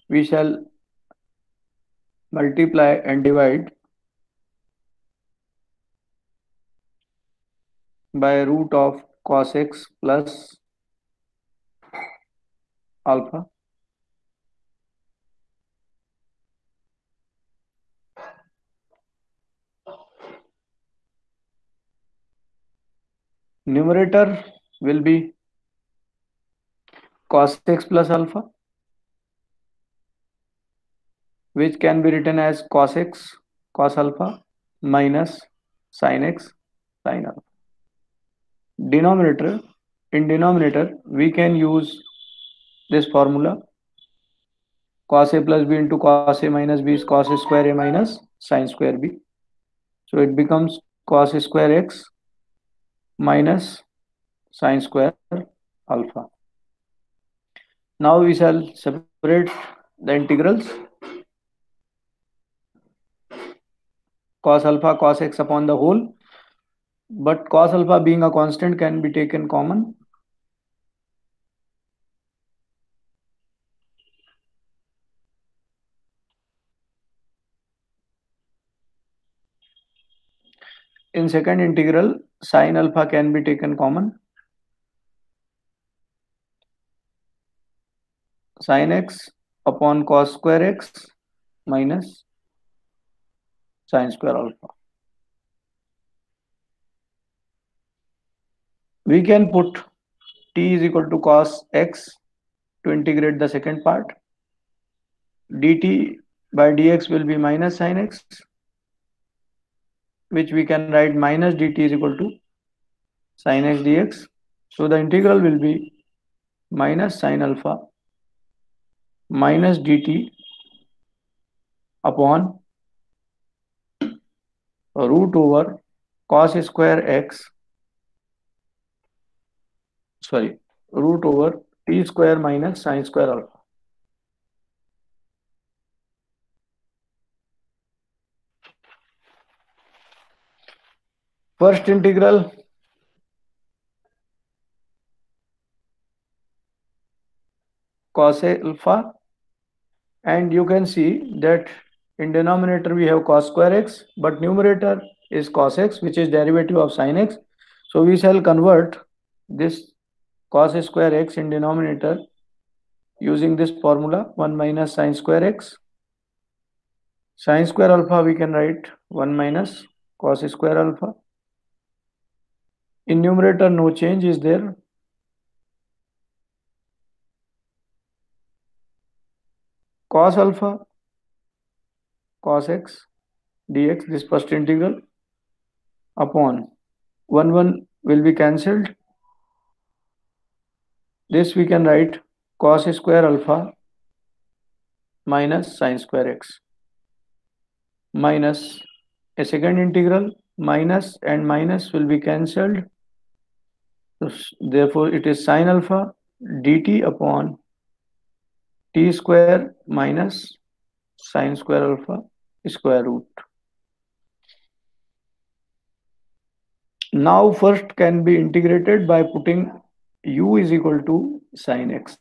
we shall multiply and divide by root of cos x plus alpha. Numerator will be cos x plus alpha, which can be written as cos x cos alpha minus sin x sin alpha. Denominator, in denominator we can use this formula: cos a plus b into cos a minus b is cos square a minus sin square b. So it becomes cos square x minus sin square alpha. Now we shall separate the integrals. Cos alpha cos x upon the whole, but cos alpha being a constant can be taken common. In second integral, sin alpha can be taken common. Sin x upon cos square x minus sin square alpha. We can put t is equal to cos x to integrate the second part. Dt by dx will be minus sin x, which we can write minus dt is equal to sin x dx. So the integral will be minus sin alpha minus dt upon root over cos square x, root over t square minus sin square alpha. First integral cos alpha, and you can see that in denominator we have cos square x, but numerator is cos x, which is derivative of sin x. So we shall convert this cos square x in denominator using this formula 1 minus sin square x. Sin square alpha we can write 1 minus cos square alpha. In numerator no change is there. Cos alpha cos x dx, this first integral, upon 1 will be cancelled. This we can write cos square alpha minus sin square x minus a second integral, minus and minus will be cancelled. So therefore it is sin alpha dt upon t square minus sin square alpha square root. Now first can be integrated by putting u is equal to sin x.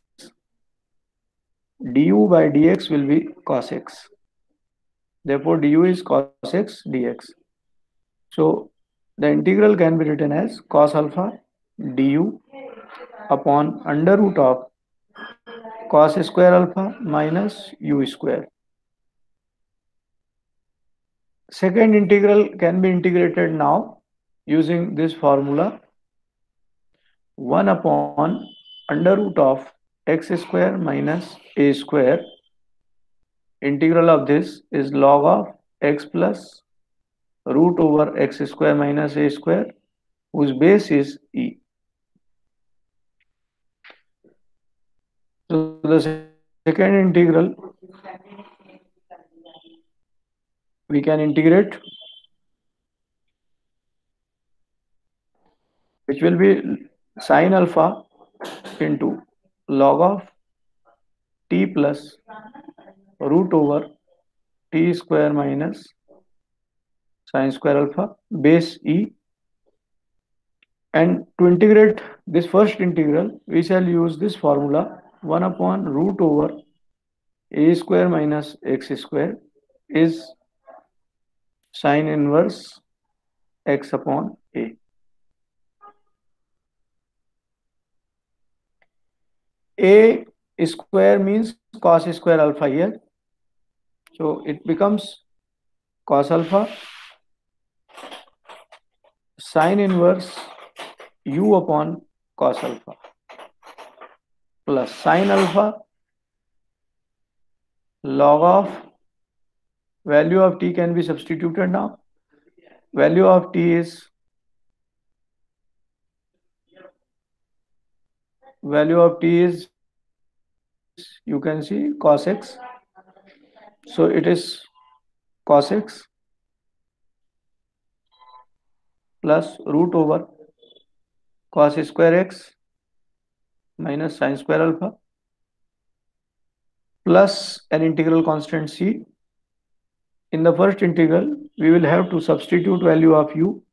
Du by dx will be cos x. Therefore du is cos x dx. So the integral can be written as cos alpha du upon under root of cos square alpha minus u square. Second integral can be integrated now using this formula: 1 upon under root of x square minus a square. Integral of this is log of x plus root over x square minus a square, whose base is e. So the second integral we can integrate, which will be sin alpha into log of t plus root over t square minus sin square alpha base e. And to integrate this first integral, we shall use this formula: 1 upon root over A square minus x square is sine inverse x upon A. A square means cos square alpha here. So it becomes cos alpha sine inverse u upon cos alpha plus sine alpha log of value of t can be substituted now. Value of t is you can see cos x. So it is cos x plus root over cos square x minus sine square alpha plus an integral constant c. In the first integral, we will have to substitute value of u